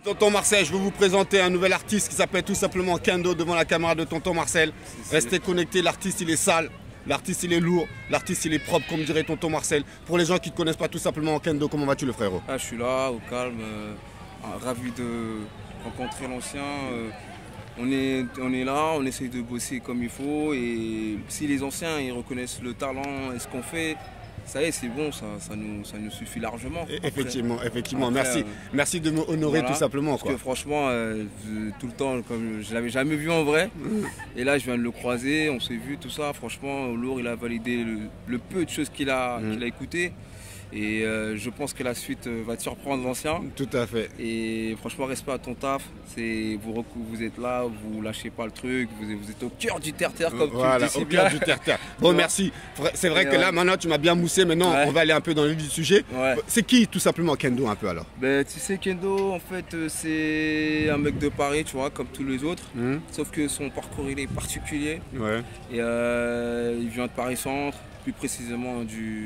Tonton Marcel, je vais vous présenter un nouvel artiste qui s'appelle tout simplement Kendo devant la caméra de Tonton Marcel. Restez connectés, l'artiste il est sale, l'artiste il est lourd, l'artiste il est propre comme dirait Tonton Marcel. Pour les gens qui ne connaissent pas tout simplement Kendo, comment vas-tu le frérot? Je suis là, au calme, ravi de rencontrer l'ancien. On est là, on essaye de bosser comme il faut et si les anciens ils reconnaissent le talent et ce qu'on fait, ça y est, c'est bon, ça nous suffit largement. Effectivement. Après, merci de me honorer tout simplement. Parce que franchement, tout le temps, comme je ne l'avais jamais vu en vrai, et là je viens de le croiser, on s'est vu, tout ça. Franchement, Lourd, il a validé le peu de choses qu'il a écouté. Et je pense que la suite va te surprendre l'ancien. Tout à fait. Et franchement, respect à ton taf. Vous êtes là, vous lâchez pas le truc, vous êtes au cœur du terre-terre comme voilà, tu le dis si au cœur bien. du terre-terre. Bon, merci. C'est vrai que là, maintenant, tu m'as bien moussé. Maintenant, on va aller un peu dans le vif du sujet. Ouais. C'est qui, tout simplement, Kendo, un peu alors? Ben, tu sais, Kendo, en fait, c'est un mec de Paris, tu vois, comme tous les autres. Sauf que son parcours, il est particulier. Ouais. Et il vient de Paris-Centre. Plus précisément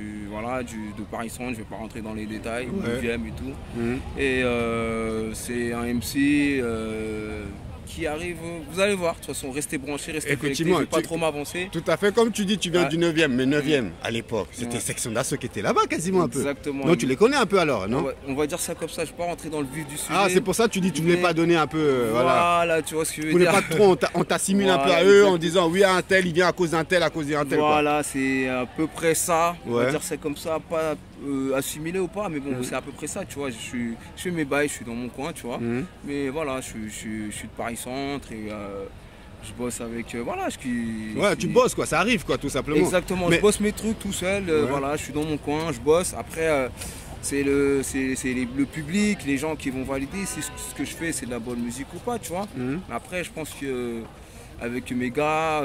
de Paris-Centre, je ne vais pas rentrer dans les détails, 9e et tout. Et c'est un MC qui arrive, vous allez voir, de toute façon, restez branchés, restez connectés, je ne vais pas trop m'avancer. Tout à fait, comme tu dis, tu viens du 9e, mais 9e à l'époque, c'était Section d'Assaut qui était là-bas quasiment un peu. Exactement. Donc tu les connais un peu alors, non? On va dire ça comme ça, je ne vais pas rentrer dans le vif du sujet. Ah, c'est pour ça que tu dis que tu ne voulais pas donner un peu, voilà, tu vois ce que je veux dire. dire. Pas trop, on t'assimile un peu à eux en disant oui, un tel, il vient à cause d'un tel, à cause d'un tel. Voilà, c'est à peu près ça, on va dire c'est comme ça, pas assimilé ou pas, mais bon, c'est à peu près ça, tu vois. Je fais mes bails, je suis dans mon coin, tu vois. Mais voilà, je suis de Paris-Centre et je bosse avec. Tu bosses quoi, ça arrive quoi, tout simplement. Exactement, je bosse mes trucs tout seul, voilà, je suis dans mon coin, je bosse. Après, c'est le public, les gens qui vont valider si ce que je fais c'est de la bonne musique ou pas, tu vois. Après, je pense que avec mes gars,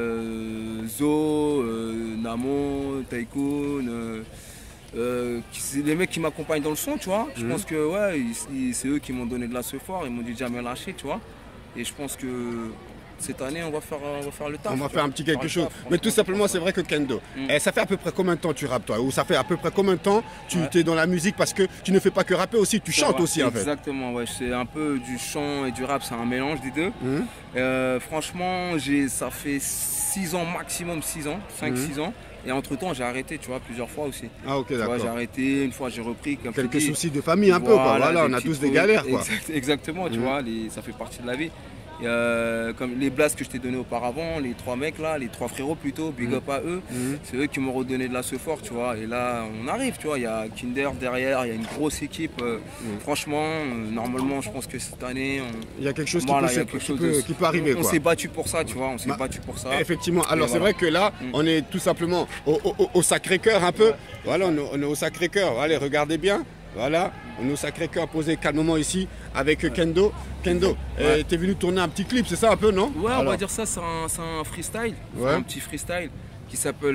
Zo, Namo, Tycoon, c'est les mecs qui m'accompagnent dans le son, tu vois. Je pense que c'est eux qui m'ont donné de la ce fort, ils m'ont dit jamais lâcher, tu vois. Et je pense que cette année on va faire le taf. On va faire un petit quelque chose. Mais tout simplement c'est vrai que Kendo, ça fait à peu près combien de temps tu rappes toi? Ou ça fait à peu près combien de temps tu es dans la musique? Parce que tu ne fais pas que rapper aussi, tu chantes aussi en fait. Exactement, ouais, c'est un peu du chant et du rap, c'est un mélange des deux. Franchement, ça fait 6 ans maximum, 6 ans, 5-6 ans. Et entre temps j'ai arrêté, tu vois, plusieurs fois aussi. Ah ok, d'accord. J'ai arrêté, une fois j'ai repris. Quelques soucis de famille un peu quoi, voilà, on a tous des galères quoi. Exactement, tu vois, ça fait partie de la vie. Comme les blasts que je t'ai donné auparavant, les 3 mecs là, les 3 frérots plutôt, big up à eux, c'est eux qui m'ont redonné de la fort, tu vois. Et là on arrive, tu vois, il y a Kinder derrière, il y a une grosse équipe. Franchement, normalement je pense que cette année il y a quelque chose qui peut arriver. On s'est battu pour ça, tu vois, on s'est battu pour ça. Effectivement, alors c'est vrai que là on est tout simplement au Sacré-Cœur un peu. Voilà, on est au Sacré-Cœur, allez regardez bien. Voilà, on est au Sacré-Cœur posé calmement ici avec Kendo. Kendo, t'es venu tourner un petit clip, c'est ça un peu, non? Ouais, on va dire ça, c'est un freestyle, un petit freestyle qui s'appelle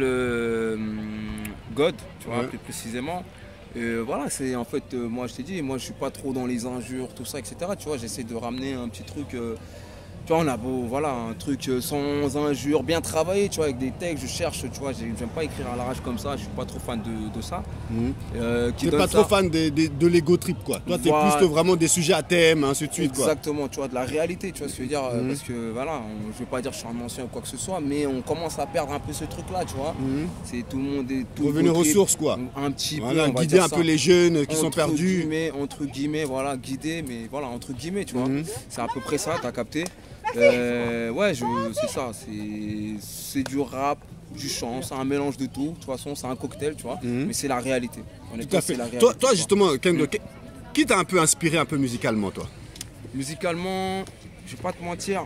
God, tu vois, plus précisément. Voilà, c'est en fait, moi je t'ai dit, moi je suis pas trop dans les injures, tout ça, etc. Tu vois, j'essaie de ramener un petit truc. Tu vois, on a beau, voilà, un truc sans injure, bien travaillé, tu vois, avec des textes, je cherche, tu vois, j'aime pas écrire à l'arrache comme ça, je suis pas trop fan de ça. Tu n'es pas trop fan de l'ego trip, quoi. Toi, tu es plus vraiment des sujets à thème, ainsi de suite, quoi. Exactement, tu vois, de la réalité, tu vois ce que je veux dire, parce que, voilà, je veux pas dire que je suis un ancien ou quoi que ce soit, mais on commence à perdre un peu ce truc-là, tu vois. C'est tout le monde est tout. Revenir aux sources, quoi. Un petit peu. Voilà, guider un peu les jeunes qui sont perdus. Entre guillemets, voilà, guider, mais voilà, entre guillemets, tu vois. C'est à peu près ça, t'as capté. C'est ça, c'est du rap, du chant, c'est un mélange de tout. De toute façon, c'est un cocktail, tu vois, mais c'est la réalité. Tout à fait. Toi justement, Kendo, qui t'a un peu inspiré un peu musicalement, toi? Musicalement, je vais pas te mentir,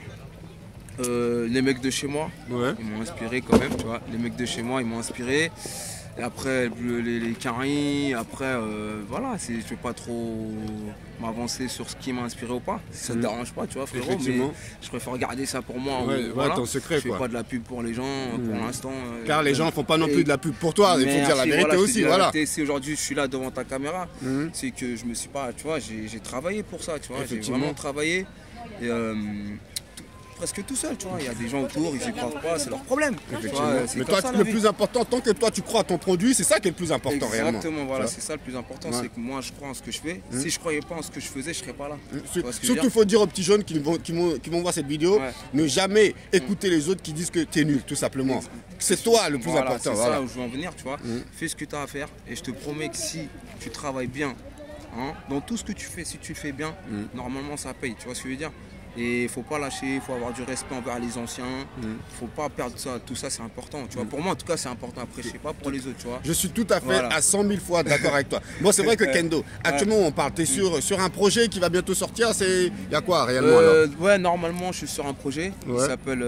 les mecs de chez moi, ils m'ont inspiré quand même, tu vois. Les mecs de chez moi, ils m'ont inspiré. Et après, les Carry, après, voilà, je vais pas trop m'avancer sur ce qui m'a inspiré ou pas. Si ça te dérange pas, tu vois, frérot, mais je préfère garder ça pour moi. Voilà. Ton secret, je fais pas de la pub pour les gens, pour l'instant. Car les gens font pas non plus de la pub pour toi, il faut dire la vérité aussi, voilà. Si aujourd'hui je suis là devant ta caméra, c'est que je me suis pas, tu vois, j'ai travaillé pour ça, tu vois, j'ai vraiment travaillé. Et, presque tout seul, tu vois. Il y a des gens autour, ils y croient pas, c'est leur problème. Effectivement. Mais toi, le plus important, tant que toi tu crois à ton produit, c'est ça qui est le plus important réellement. Exactement, voilà, c'est ça le plus important, c'est que moi je crois en ce que je fais. Si je croyais pas en ce que je faisais, je serais pas là. Surtout, il faut dire aux petits jeunes qui vont voir cette vidéo, ne jamais écouter les autres qui disent que tu es nul, tout simplement. C'est toi le plus important. C'est ça où je veux en venir, tu vois. Fais ce que tu as à faire et je te promets que si tu travailles bien, hein, dans tout ce que tu fais, si tu le fais bien, normalement ça paye, tu vois ce que je veux dire. Et il faut pas lâcher, il faut avoir du respect envers les anciens, faut pas perdre ça, tout ça c'est important, tu vois. Pour moi en tout cas c'est important, après je sais pas pour les autres, tu vois. Je suis tout à fait à 100 000 fois d'accord avec toi. Bon, c'est vrai que Kendo, actuellement on parle, tu es sur un projet qui va bientôt sortir, il y a quoi réellement Ouais, normalement je suis sur un projet qui s'appelle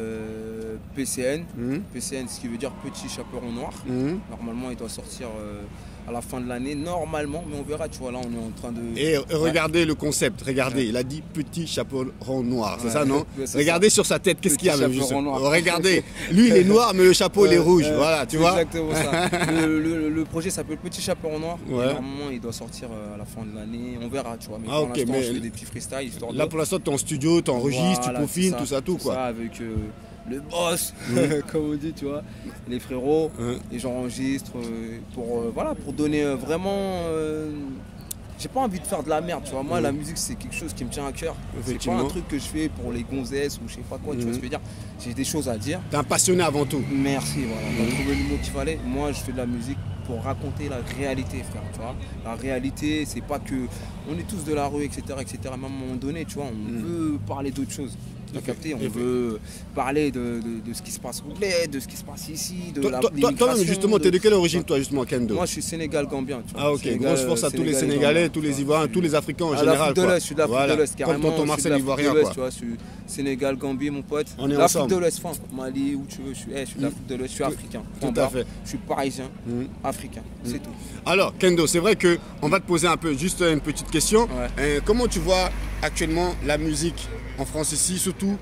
PCN. PCN, ce qui veut dire Petit Chaperon Noir. Normalement il doit sortir à la fin de l'année, normalement, mais on verra, tu vois, là on est en train de... Et regardez le concept, regardez, il a dit Petit Chaperon Noir, c'est ça, non? Regardez sur sa tête, qu'est-ce qu'il y a même juste. Regardez, lui il est noir, mais le chapeau il est rouge, voilà, tu vois. Exactement ça. Le projet s'appelle Petit Chaperon Noir, normalement il doit sortir à la fin de l'année, on verra, tu vois, mais pour l'instant je fais des petits freestyles. Là pour l'instant tu es en studio, tu enregistres, tu peaufines, tout ça, tout quoi. Ça avec le boss, comme on dit, tu vois, les frérots, et j'enregistre pour donner vraiment... j'ai pas envie de faire de la merde, tu vois. Moi, la musique, c'est quelque chose qui me tient à cœur. C'est pas un truc que je fais pour les gonzesses ou je sais pas quoi, tu vois ce que je veux dire. J'ai des choses à dire. T'es un passionné avant tout. Merci, voilà. T'as trouvé le mot qu'il fallait. Moi, je fais de la musique pour raconter la réalité, frère, tu vois. La réalité, c'est pas que... On est tous de la rue, etc., etc. Même à un moment donné, tu vois, on veut parler d'autre chose. On veut parler de ce qui se passe au bled, de ce qui se passe ici, de toi, justement, tu es de quelle origine, toi, justement, Kendo? Moi, je suis sénégal-gambien. Ah, ok. Grosse force à tous les Sénégalais, tous les Ivoiriens, tous les Africains en général. Je suis de l'Afrique de l'Ouest, carrément. Comme tonton Marcel Ivoirien, quoi. Tu vois, je suis Sénégal, Gambie, mon pote. On est l'Afrique ensemble. de l'Ouest, Mali, où tu veux, je suis de l'Afrique de l'Ouest, je suis africain. Tout à fait. Je suis parisien, africain, c'est tout. Alors, Kendo, c'est vrai qu'on va te poser un peu, juste une petite question. Comment tu vois actuellement la musique en France ici, surtout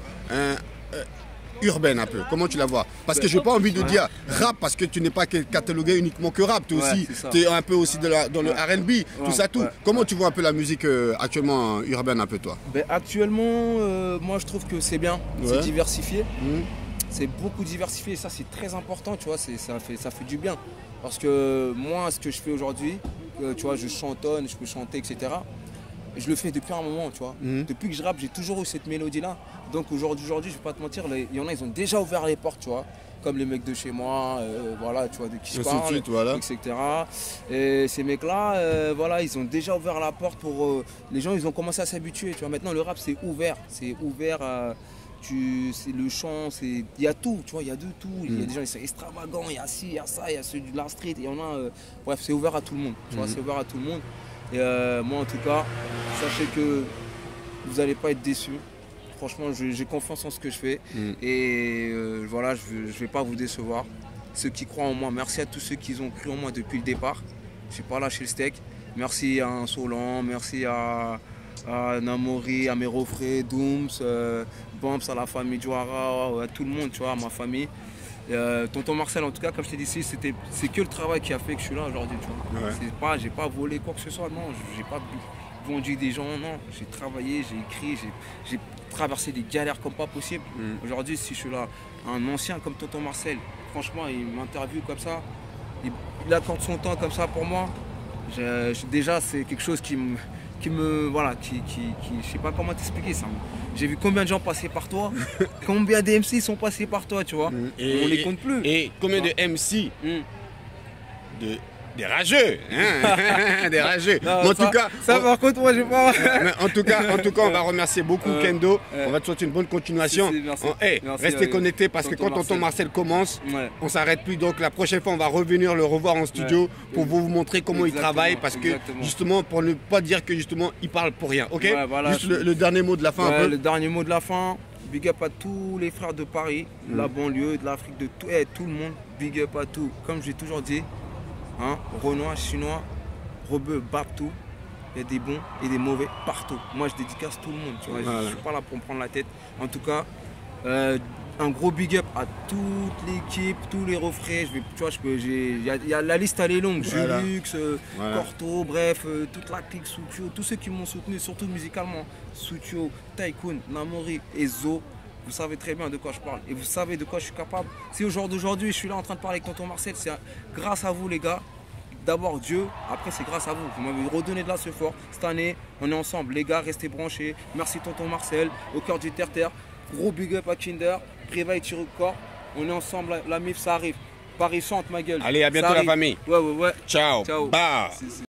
urbaine un peu? Comment tu la vois? Parce que je n'ai pas envie de dire rap parce que tu n'es pas catalogué uniquement que rap. Tu es un peu aussi dans le R&B, tout ça, tout. Comment tu vois un peu la musique actuellement urbaine un peu, toi? Actuellement, moi je trouve que c'est bien, c'est diversifié. C'est beaucoup diversifié et ça c'est très important, tu vois, ça fait du bien. Parce que moi, ce que je fais aujourd'hui, tu vois, je chantonne, je peux chanter, etc. Je le fais depuis un moment, tu vois. Depuis que je rappe, j'ai toujours eu cette mélodie-là. Donc aujourd'hui, je vais pas te mentir, il y en a, ils ont déjà ouvert les portes, tu vois. Comme les mecs de chez moi, voilà, tu vois, de qui je parle, etc. Et ces mecs-là, voilà, ils ont déjà ouvert la porte pour... les gens, ils ont commencé à s'habituer, tu vois. Maintenant, le rap, c'est ouvert. C'est ouvert à... c'est le chant, il y a tout, tu vois, il y a de tout. Il y a des gens qui sont extravagants, il y a ci, il y a ça, il y a ceux de la street, il y en a... bref, c'est ouvert à tout le monde, tu vois, c'est ouvert à tout le monde. Et moi, en tout cas, sachez que vous n'allez pas être déçus. Franchement, j'ai confiance en ce que je fais. Et voilà, je ne vais pas vous décevoir. Ceux qui croient en moi, merci à tous ceux qui ont cru en moi depuis le départ. Je n'ai pas lâché le steak. Merci à Insolent, merci à Namori, à mes refrains, Dooms, Bumps, à la famille Jouara, à tout le monde, tu vois, à ma famille. Tonton Marcel, en tout cas, comme je t'ai dit, c'est que le travail qui a fait que je suis là aujourd'hui. J'ai pas volé quoi que ce soit, non, j'ai pas vendu des gens, non. J'ai travaillé, j'ai écrit, j'ai traversé des galères comme pas possible. Aujourd'hui, si je suis là, un ancien comme Tonton Marcel, franchement, il m'interviewe comme ça, il accorde son temps comme ça pour moi. Déjà, c'est quelque chose qui me voilà, je sais pas comment t'expliquer ça. J'ai vu combien de gens passer par toi, combien de MC sont passés par toi, tu vois. On les compte plus. Et combien de MC des rageux, hein. Des rageux. Non, en tout cas, par contre, moi, j'ai pas. En tout cas, on va remercier beaucoup Kendo. On va te souhaiter une bonne continuation. Merci. Restez connectés parce que quand tonton Marcel commence, on s'arrête plus. Donc la prochaine fois, on va revenir le revoir en studio pour vous montrer comment il travaille, parce que justement, pour ne pas dire que justement, il parle pour rien. Ok. Voilà, juste le dernier mot de la fin. Un peu. Le dernier mot de la fin. Big up à tous les frères de Paris, de la banlieue, de l'Afrique, de tout le monde. Big up à tout. Comme j'ai toujours dit. Hein, Renoir, Chinois, Rebeu, Babtou, il y a des bons et des mauvais partout. Moi, je dédicace tout le monde, tu vois. Je ne suis pas là pour me prendre la tête. En tout cas, un gros big up à toute l'équipe, tous les refrains. La liste elle est longue. Julux, Corto, bref, toute la clique Soutio, tous ceux qui m'ont soutenu, surtout musicalement. Soutio, Tycoon, Namori, Ezo. vous savez très bien de quoi je parle. Et vous savez de quoi je suis capable. Si au jour d'aujourd'hui, je suis là en train de parler avec tonton Marcel, c'est grâce à vous les gars. D'abord Dieu, après c'est grâce à vous. Vous m'avez redonné de la ce fort. Cette année, on est ensemble. Les gars, restez branchés. Merci tonton Marcel, au cœur du terre-terre. Gros big up à Kinder, Préveil Tir au corps. On est ensemble, la MIF ça arrive. Paris chante ma gueule. Allez, à bientôt la famille. Ouais. Ciao. Ciao. Bah.